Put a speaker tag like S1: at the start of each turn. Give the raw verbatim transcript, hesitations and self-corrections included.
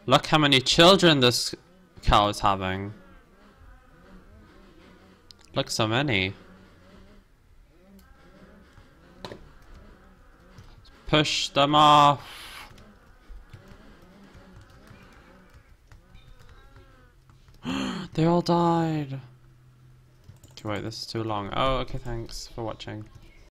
S1: Look how many children this cow is having. Look, so many. Push them off. They all died. Okay, wait, this is too long. Oh, okay, thanks for watching.